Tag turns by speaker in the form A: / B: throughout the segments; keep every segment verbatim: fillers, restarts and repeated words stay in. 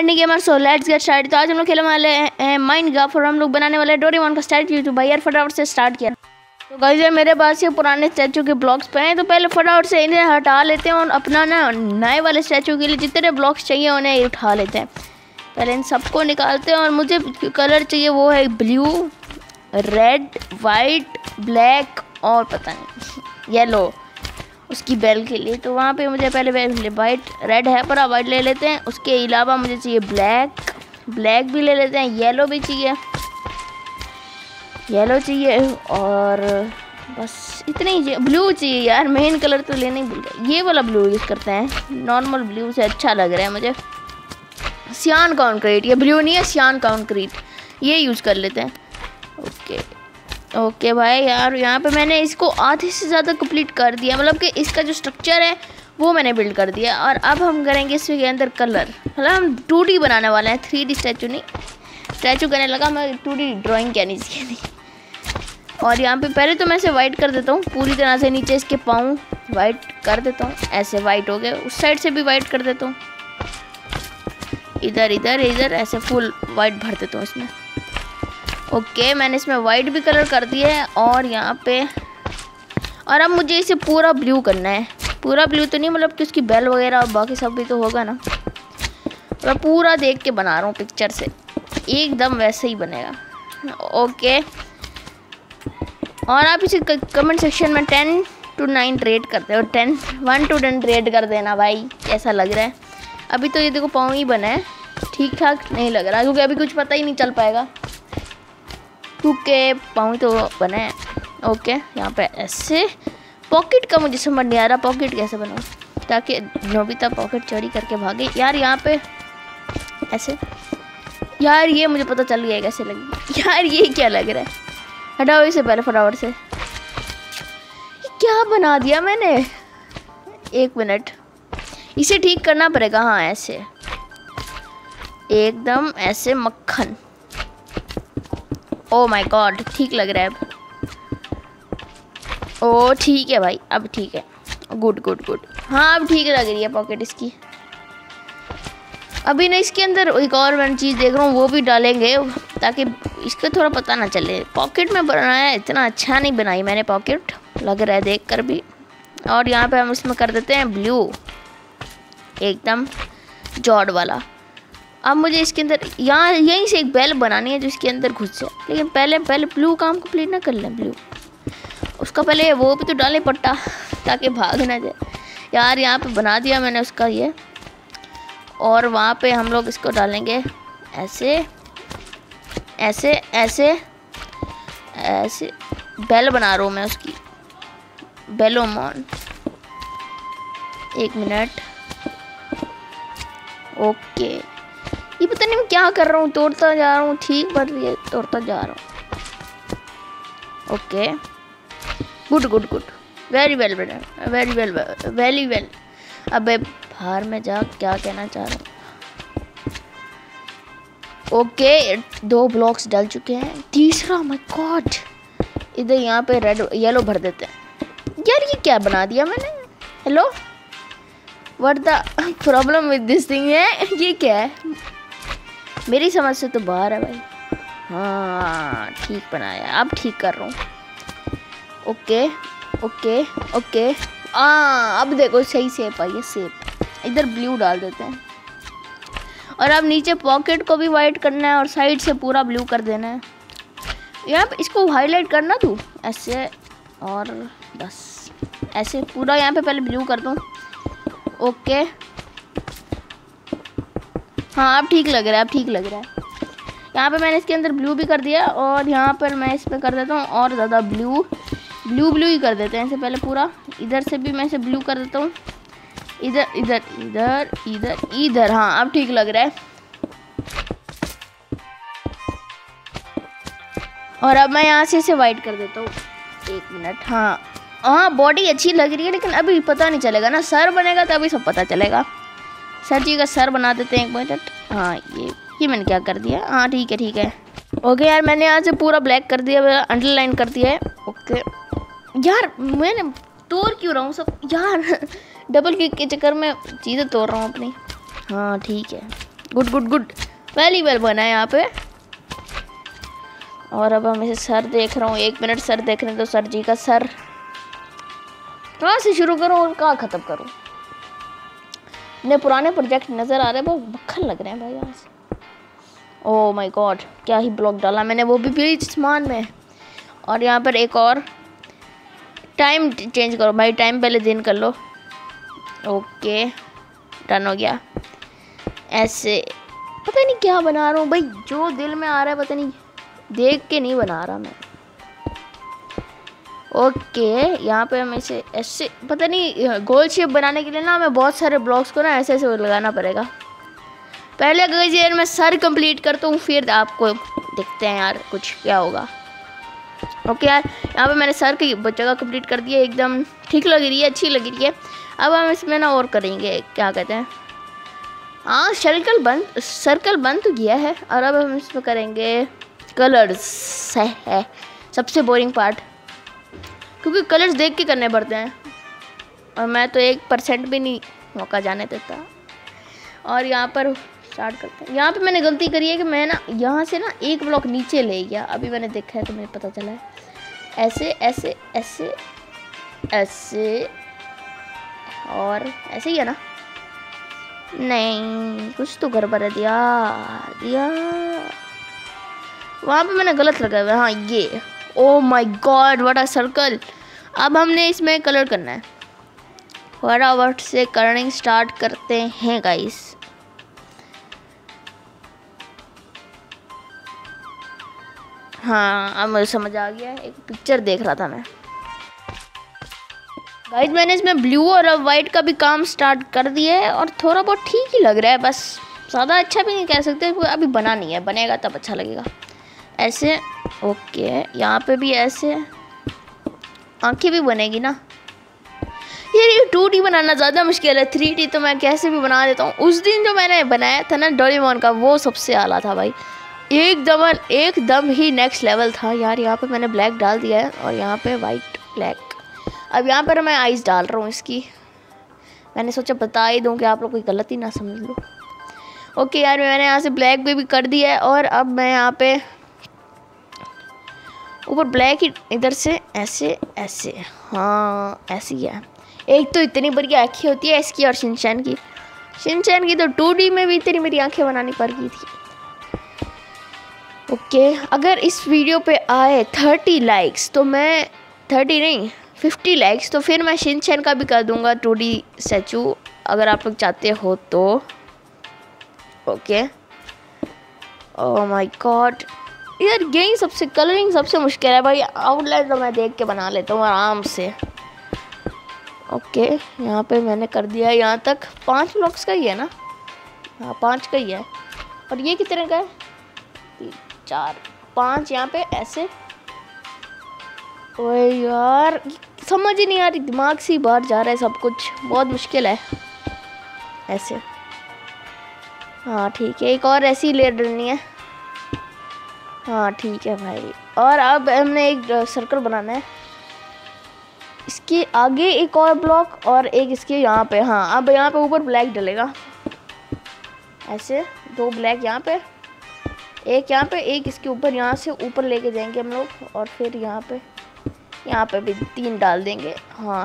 A: Andy gamer, so let's get start. तो आज हम लोग खेलने वाले हैं माइनक्राफ्ट और हम लोग बनाने वाले हैं डोरेमोन का स्टैचू। तो भाई यार फटाफट से स्टार्ट किया। तो गाइस यार मेरे पास ये पुराने स्टैचू के ब्लॉक्स पे हैं, तो पहले फटाफट से इन्हें हटा लेते हैं और अपना ना नए वाले स्टैचू के लिए जितने ब्लॉक्स चाहिए उन्हें उठा लेते हैं। पहले इन सबको निकालते हैं और मुझे कलर चाहिए, वो है ब्लू, रेड, वाइट, ब्लैक और पता नहीं येलो उसकी बेल के लिए। तो वहाँ पे मुझे पहले वाइट, रेड है पर वाइट ले लेते हैं। उसके अलावा मुझे चाहिए ब्लैक, ब्लैक भी ले लेते हैं। येलो भी चाहिए, येलो चाहिए और बस इतने ही चाहिए। ब्लू चाहिए यार, मेन कलर तो लेना ही भूल गया। ये वाला ब्लू यूज़ करते हैं, नॉर्मल ब्लू से अच्छा लग रहा है मुझे। सियान कॉन्क्रीट, ये ब्लू नहीं है, सियान कॉन्क्रीट, ये यूज़ कर लेते हैं। ओके ओके भाई यार यहाँ पे मैंने इसको आधे से ज़्यादा कंप्लीट कर दिया, मतलब कि इसका जो स्ट्रक्चर है वो मैंने बिल्ड कर दिया। और अब हम करेंगे इसके अंदर कलर, मतलब हम टू डी बनाने वाले हैं, थ्री डी स्टैचू नहीं। स्टैचू करने लगा मैं, टू डी ड्राइंग कहनी चाहिए। और यहाँ पे पहले तो मैं इसे वाइट कर देता हूँ पूरी तरह से, नीचे इसके पाँव वाइट कर देता हूँ, ऐसे वाइट हो गए। उस साइड से भी वाइट कर देता हूँ, इधर इधर इधर ऐसे फुल वाइट भर देता हूँ इसमें। ओके okay, मैंने इसमें वाइट भी कलर कर दिया है। और यहाँ पे और अब मुझे इसे पूरा ब्लू करना है। पूरा ब्लू तो नहीं, मतलब कि उसकी बेल वगैरह बाकी सब भी तो होगा ना। मैं पूरा देख के बना रहा हूँ पिक्चर से, एकदम वैसे ही बनेगा। Okay okay. और आप इसे कमेंट सेक्शन में टेन टू नाइन रेट करते हो, ten one to ten rate कर देना भाई कैसा लग रहा है। अभी तो ये देखो पाँव ही बना है, ठीक ठाक नहीं लग रहा क्योंकि अभी कुछ पता ही नहीं चल पाएगा क्योंकि पाँव तो बना है। ओके यहाँ पे ऐसे पॉकेट का मुझे समझ नहीं आ रहा, पॉकेट कैसे बनाऊँ ताकि नोबिता पॉकेट चोरी करके भागे। यार यहाँ पे ऐसे, यार ये मुझे पता चल गया कैसे लगेगी। यार ये क्या लग रहा है, हटाओ इसे पहले फटाफट से। क्या बना दिया मैंने, एक मिनट इसे ठीक करना पड़ेगा। हाँ ऐसे एकदम ऐसे मक्खन। ओ माय गॉड ठीक लग रहा है अब। ओ ठीक है भाई, अब ठीक है, गुड गुड गुड। हाँ अब ठीक लग रही है पॉकेट इसकी। अभी ना इसके अंदर एक और मैं चीज़ देख रहा हूँ, वो भी डालेंगे ताकि इसको थोड़ा पता ना चले। पॉकेट में बनाया इतना अच्छा नहीं बनाई मैंने पॉकेट, लग रहा है देख कर भी। और यहाँ पे हम इसमें कर देते हैं ब्लू, एकदम जॉर्ड वाला। अब मुझे इसके अंदर यहाँ यहीं से एक बेल बनानी है जो इसके अंदर घुस जाए, लेकिन पहले पहले ब्लू काम कंप्लीट ना कर लें। ब्लू उसका पहले वो भी तो डाले पट्टा ताकि भाग ना जाए। यार यहाँ पे बना दिया मैंने उसका ये। और वहाँ पे हम लोग इसको डालेंगे ऐसे ऐसे ऐसे ऐसे। बेल बना रहा हूँ मैं उसकी, बेलोमॉन। एक मिनट। ओके ये पता नहीं मैं क्या कर रहा हूँ, तोड़ता जा रहा हूँ, ठीक बढ़ रही है, तोड़ता जा रहा हूँ। Okay good good good, very well बेटा, वेरी वेल वेरी वेल। अबे बाहर में जा, क्या कहना चाह रहा हूँ। ओके दो ब्लॉक्स डल चुके हैं, तीसरा माय गॉड। इधर यहाँ पे रेड येलो भर देते हैं। यार ये क्या बना दिया मैंने, hello what the problem with this thing है, ये क्या है, मेरी समझ से तो बाहर है भाई। हाँ ठीक बनाया, अब ठीक कर रहा हूँ। ओके ओके ओके हाँ अब देखो सही शेप आई है, शेप। इधर ब्लू डाल देते हैं और अब नीचे पॉकेट को भी वाइट करना है और साइड से पूरा ब्लू कर देना है। यहाँ पे इसको हाईलाइट करना तू ऐसे, और बस ऐसे पूरा यहाँ पे पहले ब्लू कर दूँ। ओके हाँ अब ठीक लग रहा है, अब ठीक लग रहा है। यहाँ पे मैंने इसके अंदर ब्लू भी कर दिया और यहाँ पर मैं इस पर कर देता हूँ और ज़्यादा ब्लू ब्लू ब्लू ही कर देते हैं इसे पहले पूरा। इधर से भी मैं इसे ब्लू कर देता हूँ, इधर इधर इधर इधर इधर। हाँ अब ठीक लग रहा है। और अब मैं यहाँ से इसे वाइट कर देता हूँ, एक मिनट। हाँ हाँ बॉडी अच्छी लग रही है, लेकिन अभी पता नहीं चलेगा ना, सर बनेगा तभी सब पता चलेगा। सर जी का सर बना देते हैं एक मिनट। हाँ ये ये मैंने क्या कर दिया, हाँ ठीक है ठीक है। ओके यार मैंने यहाँ से पूरा ब्लैक कर दिया, अंडरलाइन कर दिया है। ओके यार मैंने तोड़ क्यों रहा हूँ सब यार, डबल क्लिक के चक्कर में चीज़ें तोड़ रहा हूँ अपनी। हाँ ठीक है good good good, very well बना है यहाँ पे। और अब हम इसे सर देख रहा हूँ, एक मिनट सर देख रहे हैं तो सर जी का सर कहाँ से शुरू करूँ और कहाँ ख़त्म करूँ। अपने पुराने प्रोजेक्ट नज़र आ रहे हैं, बहुत बखल लग रहे हैं भाई यहाँ से। ओह माय गॉड, क्या ही ब्लॉक डाला मैंने, वो भी बीच आसमान में। और यहाँ पर एक और, टाइम चेंज करो भाई, टाइम पहले दिन कर लो। ओके डन हो गया। ऐसे पता नहीं क्या बना रहा हूँ भाई, जो दिल में आ रहा है पता नहीं, देख के नहीं बना रहा मैं। ओके यहाँ पे हमें इसे ऐसे पता नहीं गोल शेप बनाने के लिए ना हमें बहुत सारे ब्लॉक्स को ना ऐसे ऐसे लगाना पड़ेगा। पहले अगर यार मैं सर कंप्लीट करता हूँ फिर आपको देखते हैं यार कुछ क्या होगा। ओके यार यहाँ पे मैंने सर की जगह कंप्लीट कर दी है, एकदम ठीक लग रही है, अच्छी लग रही है। अब हम इसमें ना और करेंगे, क्या कहते हैं, हाँ सर्कल बंद सर्कल बंद तो किया है। और अब हम इसमें करेंगे कलर्स, है, है सबसे बोरिंग पार्ट, क्योंकि कलर्स देख के करने पड़ते हैं और मैं तो एक परसेंट भी नहीं मौका जाने देता। और यहाँ पर स्टार्ट करते हैं। यहाँ पे मैंने गलती करी है कि मैं ना यहाँ से ना एक ब्लॉक नीचे ले गया, अभी मैंने देखा है तो मुझे पता चला है। ऐसे ऐसे ऐसे ऐसे और ऐसे ही है ना, नहीं कुछ तो गड़बड़ है, दिया दिया वहाँ पे मैंने गलत लगाया हुआ है। हाँ ये, oh my god what a circle. अब हमने इसमें कलर करना है, फटाफट से कलरिंग स्टार्ट करते हैं गाइस। हाँ अब मुझे समझ आ गया, एक पिक्चर देख रहा था मैं गाइस। मैंने इसमें ब्लू और वाइट का भी काम स्टार्ट कर दिया है और थोड़ा बहुत ठीक ही लग रहा है, बस ज़्यादा अच्छा भी नहीं कह सकते, अभी बना नहीं है, बनेगा तब अच्छा लगेगा। ऐसे ओके यहाँ पे भी ऐसे आंखें भी बनेगी ना यार। ये टू डी बनाना ज़्यादा मुश्किल है, थ्री डी तो मैं कैसे भी बना देता हूँ। उस दिन जो मैंने बनाया था ना डोरेमोन का, वो सबसे आला था भाई, एकदम एकदम ही नेक्स्ट लेवल था यार। यहाँ पे मैंने ब्लैक डाल दिया है और यहाँ पे वाइट ब्लैक। अब यहाँ पर मैं आइस डाल रहा हूँ इसकी, मैंने सोचा बता ही दूँ कि आप लोग कोई गलती ना समझ लो। ओके यार मैंने यहाँ से ब्लैक भी, भी कर दिया है और अब मैं यहाँ पे ऊपर ब्लैक ही इधर से ऐसे ऐसे, हाँ ऐसी है। एक तो इतनी बड़ी आँखें होती है इसकी और शिनचैन की, शिनचैन की तो टू डी में भी इतनी मेरी आँखें बनानी पड़ गई थी। ओके अगर इस वीडियो पे आए थर्टी लाइक्स तो मैं, थर्टी नहीं फिफ्टी लाइक्स तो फिर मैं शिनचैन का भी कर दूंगा टू डी स्टैचू, अगर आप लोग चाहते हो तो। ओके ओह माय गॉड यार यही सबसे कलरिंग सबसे मुश्किल है भाई, आउटलाइन तो मैं देख के बना लेता हूँ आराम से। ओके यहाँ पे मैंने कर दिया यहाँ तक, पांच ब्लॉक्स का ही है ना, हाँ पांच का ही है। और ये कितने का है, तीन चार पाँच, यहाँ पे ऐसे। ओए यार समझ ही नहीं आ रही, दिमाग से ही बाहर जा रहा है सब कुछ, बहुत मुश्किल है। ऐसे हाँ ठीक है, एक और ऐसी लेयर डालनी है, हाँ ठीक है भाई। और अब हमने एक सर्कल बनाना है, इसके आगे एक और ब्लॉक और एक इसके यहाँ पे। हाँ अब यहाँ पे ऊपर ब्लैक डलेगा, ऐसे दो ब्लैक यहाँ पे, एक यहाँ पे, एक इसके ऊपर, यहाँ से ऊपर लेके जाएंगे हम लोग। और फिर यहाँ पे यहाँ पे भी तीन डाल देंगे। हाँ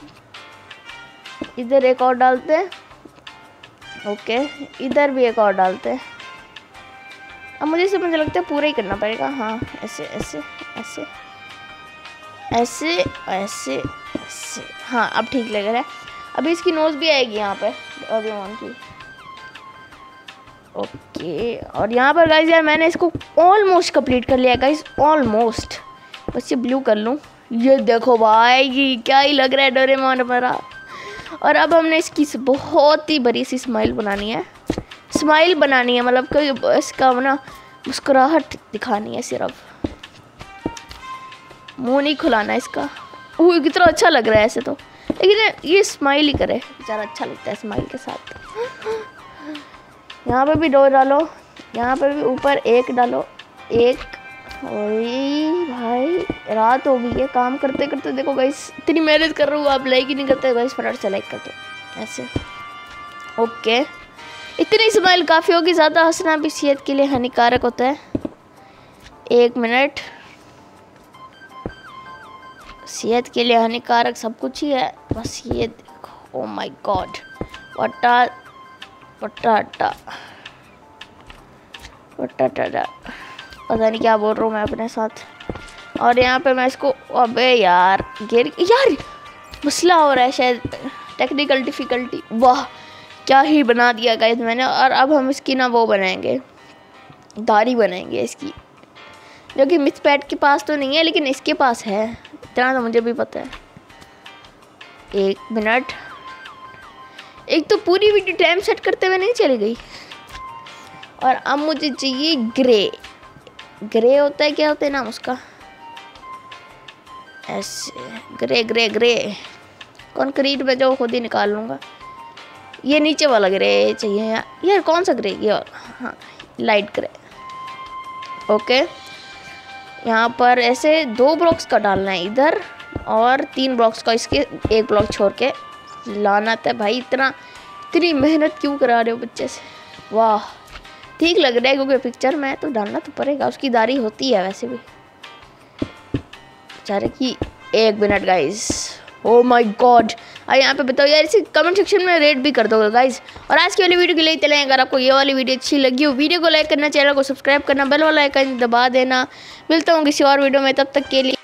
A: इधर एक और डालते हैं, ओके इधर भी एक और डालते हैं। अब मुझे से मुझे लगता है पूरा ही करना पड़ेगा। हाँ ऐसे ऐसे ऐसे ऐसे ऐसे ऐसे, हाँ अब ठीक लग रहा है। अभी इसकी नोज़ भी आएगी यहाँ पे डोरेमोन की। ओके और यहाँ पर गाइस यार मैंने इसको ऑलमोस्ट कंप्लीट कर लिया गाइस, ऑलमोस्ट। बस ये ब्लू कर लूँ, ये देखो भाई ये क्या ही लग रहा है डोरेमोन हमारा। और अब हमने इसकी बहुत ही बड़ी सी स्माइल बनानी है, स्माइल बनानी है मतलब कि इसका ना मुस्कुराहट दिखानी है, सिर्फ मुंह नहीं खुलाना इसका। ओह कितना अच्छा लग रहा है ऐसे तो, लेकिन ये स्माइल ही करे ज़्यादा अच्छा लगता है स्माइल के साथ। यहाँ पे भी दो डालो, यहाँ पे भी ऊपर एक डालो, एक। ओए भाई रात हो गई है, काम करते करते देखो गाइस इतनी मेहनत कर रहा हूँ, आप लाइक ही नहीं करते गाइस, फटाफट से लाइक कर दो ऐसे। ओके इतनी स्माइल काफ़ी होगी, ज़्यादा हंसना भी सेहत के लिए हानिकारक होता है। एक मिनट, सेहत के लिए हानिकारक सब कुछ ही है, बस ये देखो। ओ माय गॉड, वटा वटाटा वटाटा पता नहीं क्या बोल रहा हूँ मैं अपने साथ। और यहाँ पे मैं इसको, अबे यार गिर, यार मसला हो रहा है शायद, टेक्निकल डिफ़िकल्टी। वाह क्या ही बना दिया गाइस मैंने। और अब हम इसकी ना वो बनाएंगे, दाढ़ी बनाएंगे इसकी, जो कि मिथ पैट के पास तो नहीं है लेकिन इसके पास है, इतना तो मुझे भी पता है। एक मिनट, एक तो पूरी वीडियो टाइम सेट करते हुए नहीं चली गई। और अब मुझे चाहिए ग्रे। ग्रे होता है, क्या होता है नाम उसका, ऐसे ग्रे ग्रे ग्रे कंक्रीट में जो खुद ही निकाल लूँगा। ये नीचे वाला ग्रे चाहिए यार, यार कौन सा ग्रे, ये हाँ लाइट ग्रे। ओके, यहाँ पर ऐसे दो ब्लॉक्स का डालना है इधर, और तीन ब्लॉक्स का इसके एक ब्लॉक छोड़ के लाना था। भाई इतना इतनी मेहनत क्यों करा रहे हो बच्चे से। वाह ठीक लग रहा है, क्योंकि पिक्चर में तो डालना तो पड़ेगा। उसकी दाढ़ी होती है वैसे भी बेचारे की। एक minute guys, oh my god, और यहाँ पे बताओ यार, इसे कमेंट सेक्शन में रेट भी कर दो गाइस। और आज की वाली वीडियो के लिए चलें, अगर आपको ये वाली वीडियो अच्छी लगी हो, वीडियो को लाइक करना, चैनल को सब्सक्राइब करना, बेल वाला आइकन दबा देना। मिलता हूँ किसी और वीडियो में, तब तक के लिए